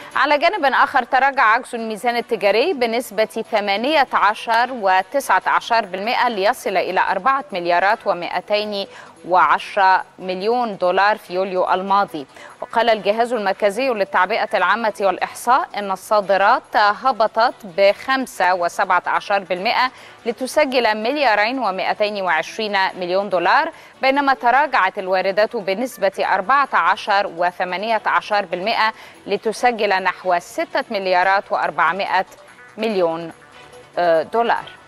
على جانب آخر تراجع عجز الميزان التجاري بنسبة 18.19% ليصل إلى 4 مليارات و210 مليون دولار في يوليو الماضي. وقال الجهاز المركزي للتعبئة العامة والإحصاء إن الصادرات هبطت ب5.17% لتسجل مليارين و220 مليون دولار، بينما تراجعت الواردات بنسبة 14.18% لتسجل نحو 6 مليارات و400 مليون دولار.